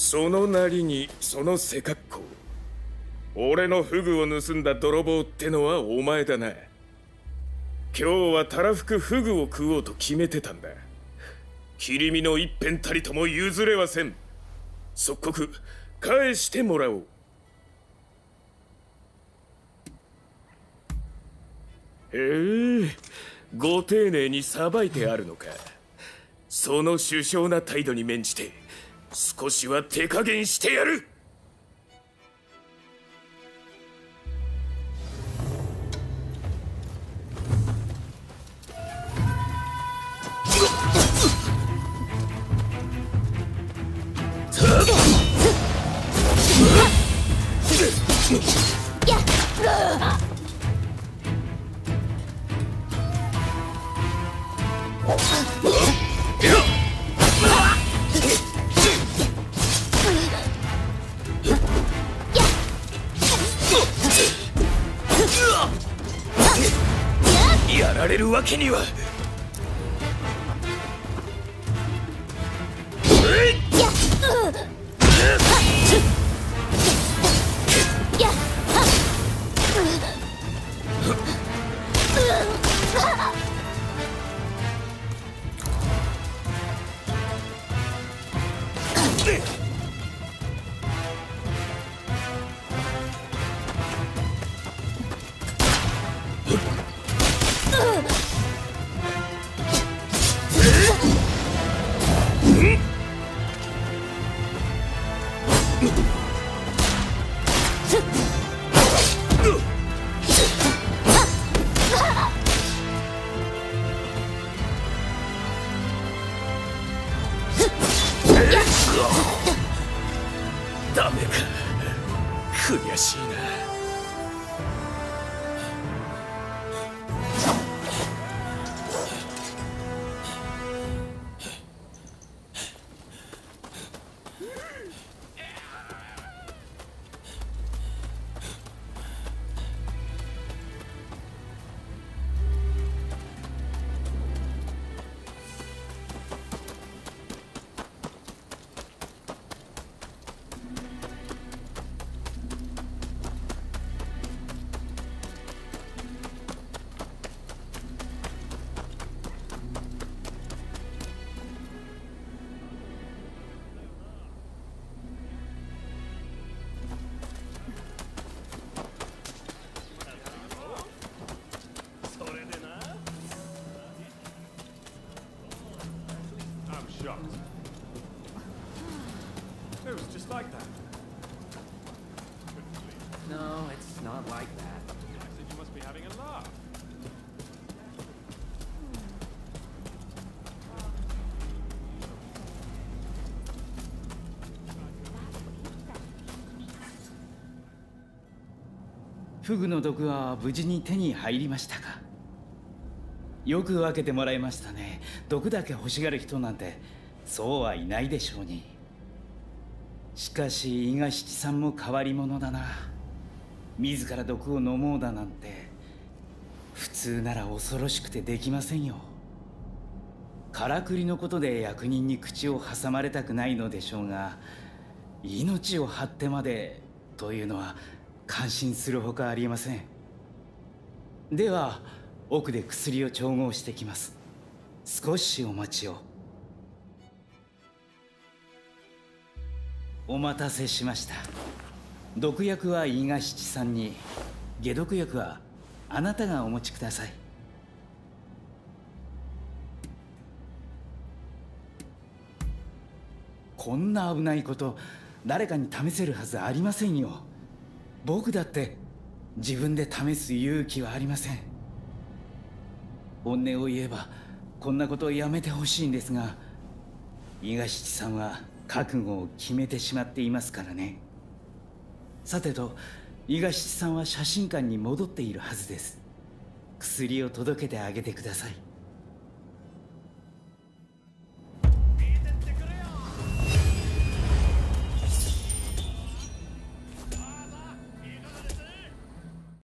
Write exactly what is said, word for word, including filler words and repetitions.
そのなりにその背格好。俺のフグを盗んだ泥棒ってのはお前だな。今日はたらふくフグを食おうと決めてたんだ。切り身の一片たりとも譲れはせん。即刻返してもらおう。へえ、ご丁寧にさばいてあるのか。その殊勝な態度に免じて少しは手加減してやる。やられるわけには。ダメか、悔しいな。 It was just like that. No, it's not like that. I said you must be having a laugh. Hmm. フグの毒は無事に手に入りましたか。よく分けてもらいましたね。毒だけ欲しがる人なんてそうはいないでしょうに。しかし伊賀七さんも変わり者だな。自ら毒を飲もうだなんて普通なら恐ろしくてできませんよ。からくりのことで役人に口を挟まれたくないのでしょうが、命を張ってまでというのは感心するほかありえません。では奥で薬を調合してきます。少しお待ちを。お待たせしました。毒薬は伊賀七さんに、解毒薬はあなたがお持ちください。こんな危ないこと誰かに試せるはずありませんよ。僕だって自分で試す勇気はありません。本音を言えばこんなことをやめてほしいんですが、伊賀七さんは覚悟を決めてしまっていますからね。さてと、伊賀七さんは写真館に戻っているはずです。薬を届けてあげてください。